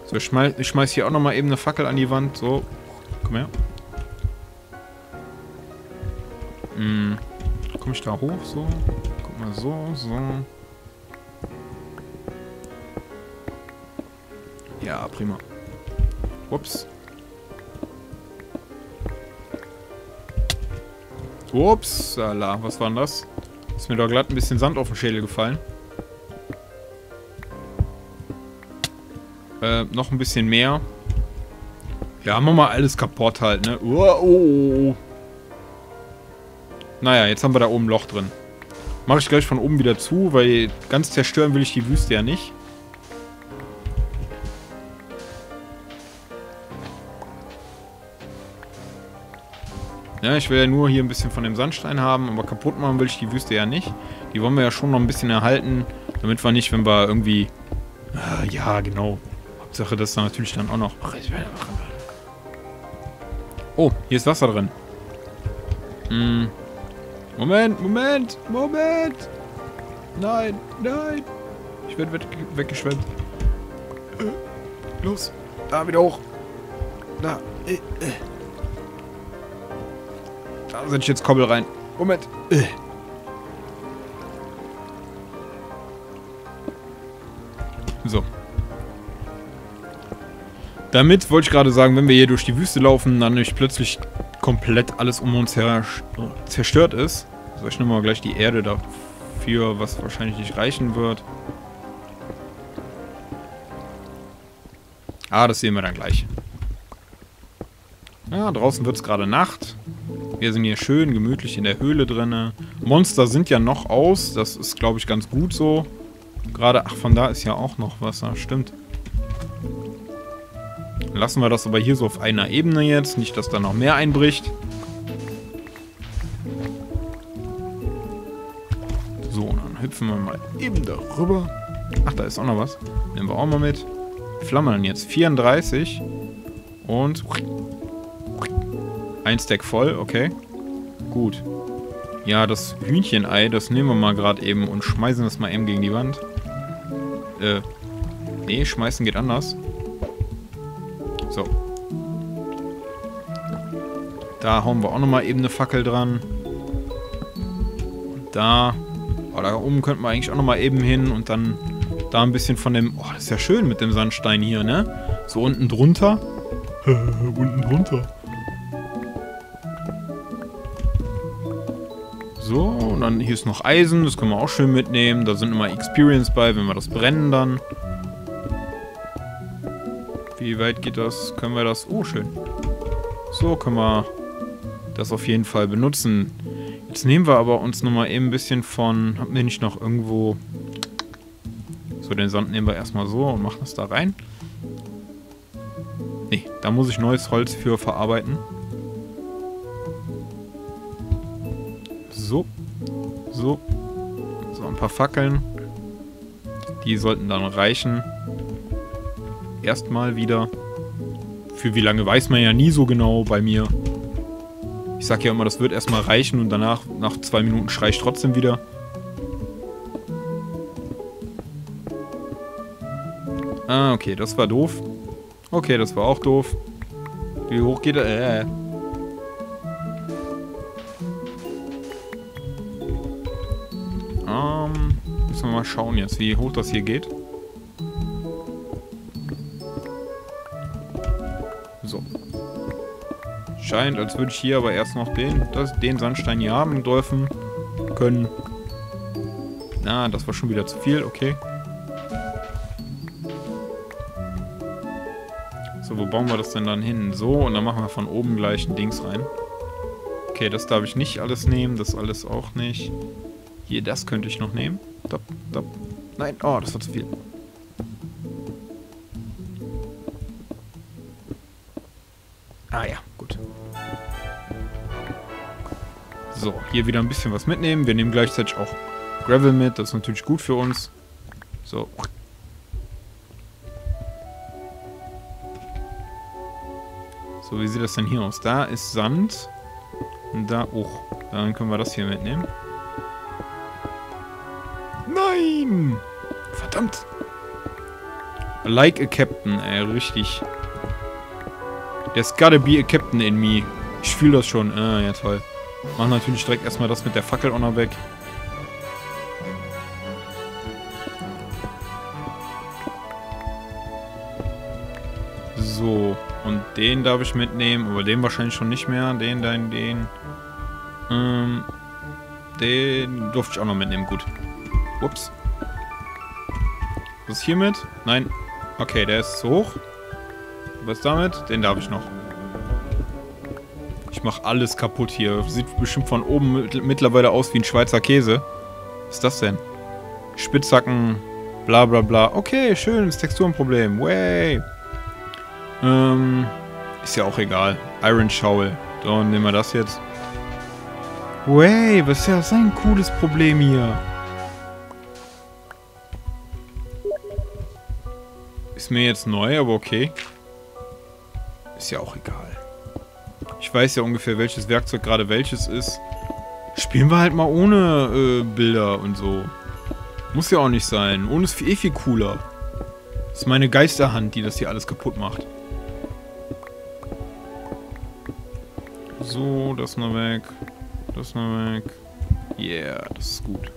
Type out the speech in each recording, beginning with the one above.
So, ich schmeiß hier auch nochmal eben eine Fackel an die Wand. So, komm her. Komm ich da hoch? So. Guck mal, so. Ja, prima. Ups. Upsala, was war denn das? Ist mir doch glatt ein bisschen Sand auf den Schädel gefallen. Noch ein bisschen mehr. Ja, machen wir mal alles kaputt halt, ne? Oh. Naja, jetzt haben wir da oben ein Loch drin. Mache ich gleich von oben wieder zu, weil ganz zerstören will ich die Wüste ja nicht. Ja, ich will ja nur hier ein bisschen von dem Sandstein haben, aber kaputt machen will ich die Wüste ja nicht. Die wollen wir ja schon noch ein bisschen erhalten, damit wir nicht, wenn wir irgendwie... ja, genau. Hauptsache, das da natürlich dann auch noch... Oh, hier ist Wasser drin. Moment. Nein. Ich werde weggeschwemmt. Los. Da, wieder hoch. Da. Da setze ich jetzt Kobbel rein. Moment. So. Damit wollte ich gerade sagen, wenn wir hier durch die Wüste laufen, dann nicht plötzlich komplett alles um uns her zerstört ist. So, ich nehme mal gleich die Erde dafür, was wahrscheinlich nicht reichen wird. Das sehen wir dann gleich. Ja, draußen wird es gerade Nacht. Wir sind hier schön gemütlich in der Höhle drin. Monster sind ja noch aus. Das ist, glaube ich, ganz gut so. Gerade, von da ist ja auch noch Wasser. Stimmt. Lassen wir das aber hier so auf einer Ebene jetzt. Nicht, dass da noch mehr einbricht. So, dann hüpfen wir mal eben darüber. Ach, da ist auch noch was. Nehmen wir auch mal mit. Flammen jetzt 34. Und... ein Stack voll, okay. Gut. Ja, das Hühnchenei, das nehmen wir mal gerade eben und schmeißen das mal eben gegen die Wand. Nee, schmeißen geht anders. So. Da hauen wir auch nochmal eben eine Fackel dran. Und da... Oh, da oben könnten wir eigentlich auch nochmal eben hin und dann da ein bisschen von dem... Oh, das ist ja schön mit dem Sandstein hier, ne? So unten drunter. Unten drunter. So, und dann hier ist noch Eisen, das können wir auch schön mitnehmen. Da sind immer Experience bei, wenn wir das brennen dann. Wie weit geht das? Können wir das... Oh, schön. So können wir das auf jeden Fall benutzen. Jetzt nehmen wir aber uns nochmal eben ein bisschen von... Haben wir nicht noch irgendwo... So, den Sand nehmen wir erstmal so und machen das da rein. Nee, da muss ich neues Holz für verarbeiten. So. So, ein paar Fackeln. Die sollten dann reichen. Erstmal wieder. Für wie lange weiß man ja nie so genau bei mir. Ich sag ja immer, das wird erstmal reichen und danach, nach 2 Minuten schrei ich trotzdem wieder. Okay, das war doof. Okay, das war auch doof. Wie hoch geht er? Müssen wir mal schauen jetzt, wie hoch das hier geht. So. Scheint, als würde ich hier aber erst noch den Sandstein hier haben dürfen. Können. Na, das war schon wieder zu viel, okay. So, wo bauen wir das denn dann hin? So, und dann machen wir von oben gleich ein Dings rein. Okay, das darf ich nicht alles nehmen, das alles auch nicht. Hier, das könnte ich noch nehmen. Stopp. Nein, oh, das war zu viel. Ja, gut. So, hier wieder ein bisschen was mitnehmen. Wir nehmen gleichzeitig auch Gravel mit. Das ist natürlich gut für uns. So. So, wie sieht das denn hier aus? Da ist Sand. Und da auch. Dann können wir das hier mitnehmen. Nein! Verdammt! Like a Captain, ey, richtig. There's gotta be a Captain in me. Ich fühle das schon. Ja, toll. Machen natürlich direkt erstmal das mit der Fackel auch noch weg. So. Und den darf ich mitnehmen. Aber den wahrscheinlich schon nicht mehr. Den. Den durfte ich auch noch mitnehmen. Gut. Ups. Was ist hiermit? Nein. Okay, der ist zu hoch. Was damit? Den darf ich noch. Ich mache alles kaputt hier. Sieht bestimmt von oben mittlerweile aus wie ein Schweizer Käse. Was ist das denn? Spitzhacken, bla bla bla. Okay, schön, das Texturenproblem. Way. Ist ja auch egal. Iron Shovel. So, nehmen wir das jetzt. Way, was ist ja sein cooles Problem hier? Ist mir jetzt neu, aber okay. Ist ja auch egal. Ich weiß ja ungefähr, welches Werkzeug gerade welches ist. Spielen wir halt mal ohne Bilder und so. Muss ja auch nicht sein. Ohne ist viel cooler. Das ist meine Geisterhand, die das hier alles kaputt macht. So, das mal weg. Das mal weg. Yeah, das ist gut.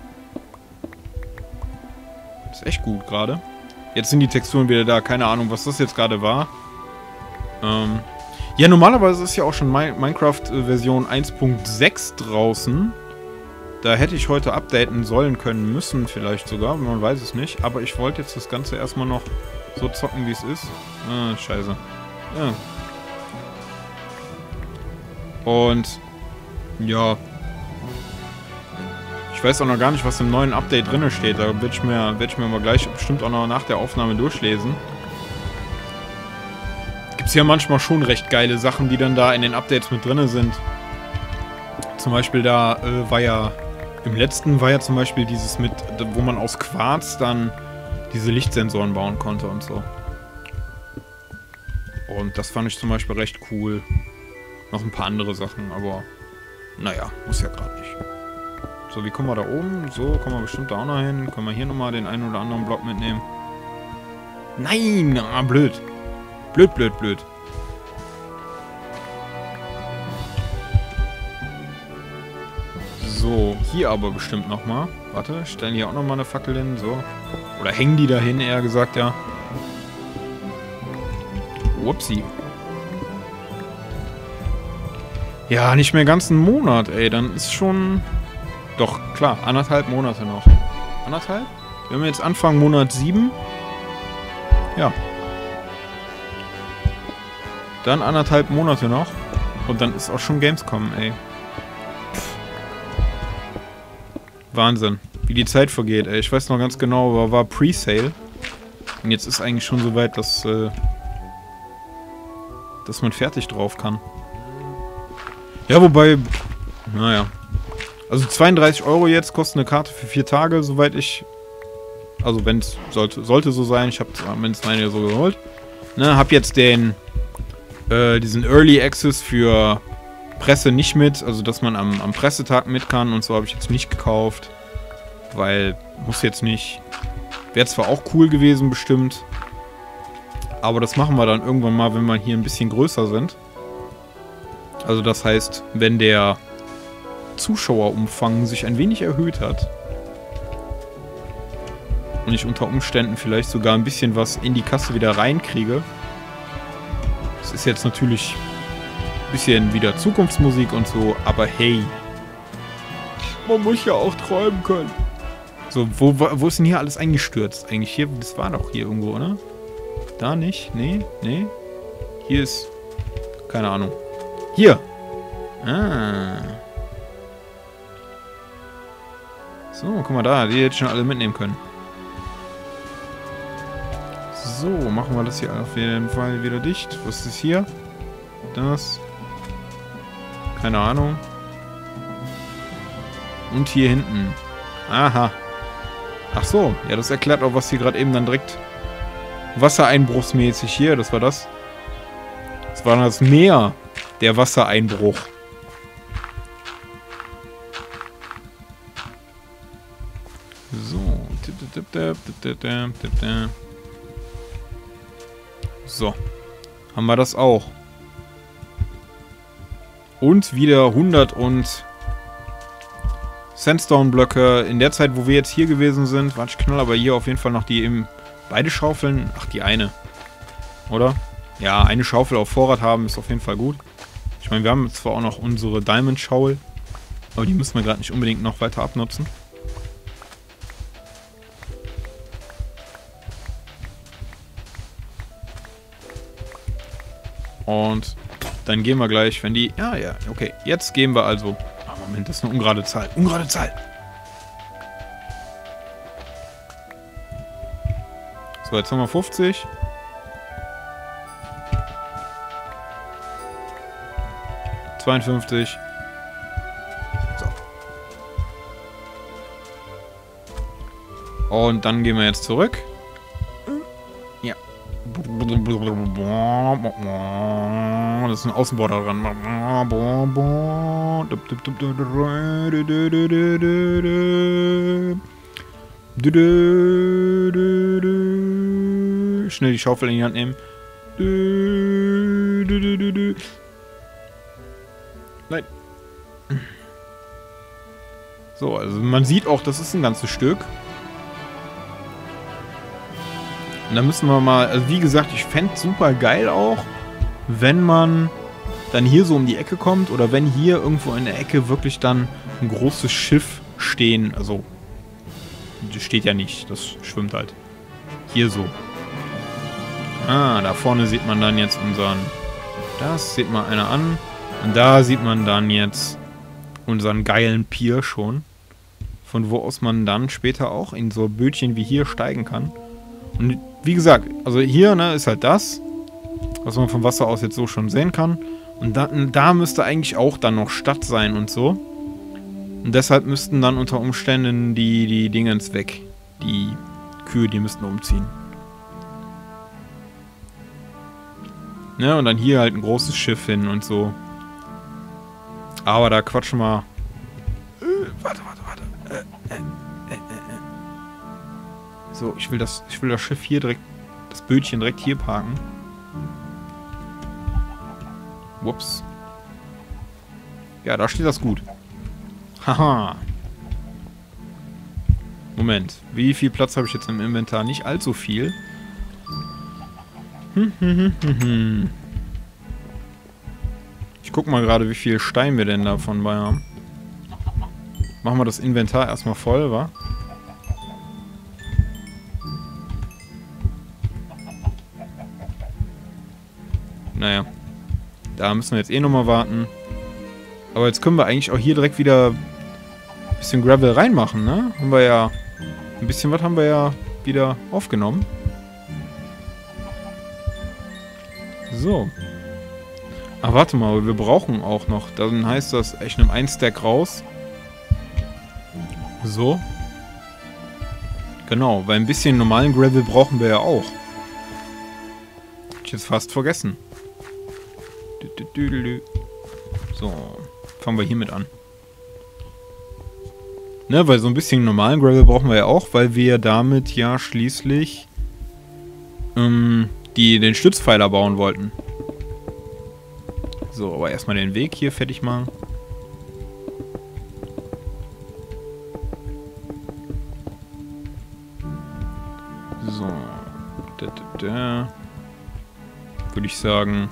Das ist echt gut gerade. Jetzt sind die Texturen wieder da. Keine Ahnung, was das jetzt gerade war. Ja, normalerweise ist ja auch schon Minecraft-Version 1.6 draußen. Da hätte ich heute updaten sollen können müssen, vielleicht sogar. Man weiß es nicht. Aber ich wollte jetzt das Ganze erstmal noch so zocken, wie es ist. Ah, scheiße. Ja. Und ja. Ich weiß auch noch gar nicht, was im neuen Update drin steht. Da werde ich mir mal gleich bestimmt auch noch nach der Aufnahme durchlesen. Gibt es ja manchmal schon recht geile Sachen, die dann da in den Updates mit drin sind. Zum Beispiel da war ja... Im letzten war ja zum Beispiel dieses mit... Wo man aus Quarz dann diese Lichtsensoren bauen konnte und so. Und das fand ich zum Beispiel recht cool. Noch ein paar andere Sachen, aber... Naja, muss ja gerade nicht. So, wie kommen wir da oben? So, kommen wir bestimmt da auch noch hin. Können wir hier nochmal den einen oder anderen Block mitnehmen. Nein! Ah, blöd. Blöd. So, hier aber bestimmt nochmal. Warte, stellen hier auch nochmal eine Fackel hin. So. Oder hängen die da hin, eher gesagt, ja. Upsi. Ja, nicht mehr ganz einen Monat, ey. Dann ist schon... Doch, klar, 1,5 Monate noch. 1,5? Wenn wir jetzt anfangen, Monat 7. Ja. Dann 1,5 Monate noch. Und dann ist auch schon Gamescom, ey. Wahnsinn. Wie die Zeit vergeht, ey. Ich weiß noch ganz genau, war Pre-Sale. Und jetzt ist eigentlich schon soweit, dass man fertig drauf kann. Ja, wobei... Naja. Also 32 € jetzt kostet eine Karte für 4 Tage, soweit ich... Also wenn es sollte so sein. Ich habe zumindest meine so geholt. Ne, hab jetzt diesen Early Access für Presse nicht mit. Also dass man am Pressetag mit kann und so habe ich jetzt nicht gekauft. Weil, muss jetzt nicht. Wäre zwar auch cool gewesen bestimmt. Aber das machen wir dann irgendwann mal, wenn wir hier ein bisschen größer sind. Also das heißt, wenn der Zuschauerumfang sich ein wenig erhöht hat und ich unter Umständen vielleicht sogar ein bisschen was in die Kasse wieder reinkriege. Das ist jetzt natürlich ein bisschen wieder Zukunftsmusik und so, aber hey, man muss ja auch träumen können. So, wo ist denn hier alles eingestürzt? Eigentlich hier, das war doch hier irgendwo, oder? Da nicht? Nee. Hier ist, keine Ahnung. Hier! Ah. So, guck mal da, die hätte ich schon alle mitnehmen können. So, machen wir das hier auf jeden Fall wieder dicht. Was ist hier? Das. Keine Ahnung. Und hier hinten. Aha. Ach so, ja, das erklärt auch, was hier gerade eben dann direkt wassereinbruchsmäßig hier, das war das. Das war das Meer, der Wassereinbruch. So. So. Haben wir das auch. Und wieder 100 und Sandstone-Blöcke. In der Zeit, wo wir jetzt hier gewesen sind, warte, ich knall aber hier auf jeden Fall noch die eben... Beide Schaufeln? Ach, die eine. Oder? Ja, eine Schaufel auf Vorrat haben ist auf jeden Fall gut. Ich meine, wir haben zwar auch noch unsere Diamond-Schaul, aber die müssen wir gerade nicht unbedingt noch weiter abnutzen. Und dann gehen wir gleich, wenn die... Ja, okay. Jetzt gehen wir also... Oh, Moment, das ist eine ungerade Zahl. Ungerade Zahl! So, jetzt haben wir 50. So. Und dann gehen wir jetzt zurück. Ja. Das ist ein Außenborder dran. Schnell die Schaufel in die Hand nehmen. Nein. So, also man sieht auch, das ist ein ganzes Stück. Und da müssen wir mal, also wie gesagt, ich fände es super geil auch, wenn man dann hier so um die Ecke kommt oder wenn hier irgendwo in der Ecke wirklich dann ein großes Schiff stehen, also das steht ja nicht, das schwimmt halt. Hier so. Ah, da vorne sieht man dann jetzt unseren, das sieht mal einer an. Und da sieht man dann jetzt unseren geilen Pier schon. Von wo aus man dann später auch in so Bötchen wie hier steigen kann. Und wie gesagt, also hier ne, ist halt das, was man vom Wasser aus jetzt so schon sehen kann. Und da müsste eigentlich auch dann noch Stadt sein und so. Und deshalb müssten dann unter Umständen die Dingens weg. Die Kühe, die müssten umziehen. Ne, und dann hier halt ein großes Schiff hin und so. Aber da quatschen wir... Warte. So, ich will das Schiff hier direkt... Das Bötchen direkt hier parken. Ups. Ja, da steht das gut. Haha. Moment. Wie viel Platz habe ich jetzt im Inventar? Nicht allzu viel. Ich guck mal gerade, wie viel Stein wir denn davon bei haben. Machen wir das Inventar erstmal voll, wa? Naja. Da müssen wir jetzt eh nochmal warten. Aber jetzt können wir eigentlich auch hier direkt wieder ein bisschen Gravel reinmachen, ne? Haben wir ja... Ein bisschen was haben wir ja wieder aufgenommen. So. Ach, warte mal, wir brauchen auch noch. Dann heißt das, ich nehme ein Stack raus. So. Genau, weil ein bisschen normalen Gravel brauchen wir ja auch. Hab ich jetzt fast vergessen. So, fangen wir hiermit an. Ne, weil so ein bisschen normalen Gravel brauchen wir ja auch, weil wir damit ja schließlich den Stützpfeiler bauen wollten. So, aber erstmal den Weg hier fertig machen. So. Würde ich sagen.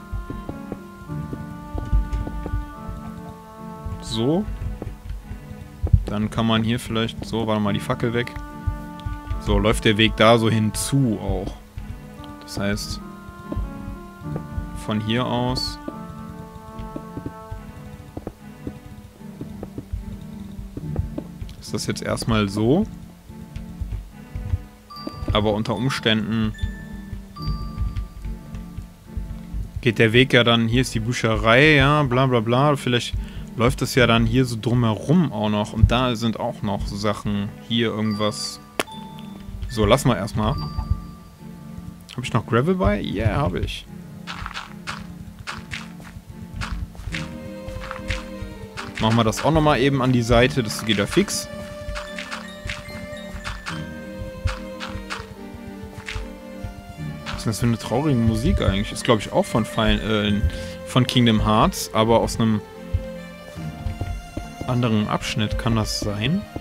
So. Dann kann man hier vielleicht... So, warte mal, die Fackel weg. So, läuft der Weg da so hinzu auch. Das heißt, von hier aus... Ist das jetzt erstmal so. Aber unter Umständen... Geht der Weg ja dann... Hier ist die Bücherei, ja, bla bla bla. Vielleicht... Läuft es ja dann hier so drumherum auch noch. Und da sind auch noch Sachen. Hier irgendwas. So, lass mal erstmal. Habe ich noch Gravel bei? Ja, yeah, habe ich. Machen wir das auch nochmal eben an die Seite. Das geht ja fix. ist denn das für eine traurige Musik eigentlich? Ist, glaube ich, auch von Kingdom Hearts, aber aus einem anderen Abschnitt. Kann das sein?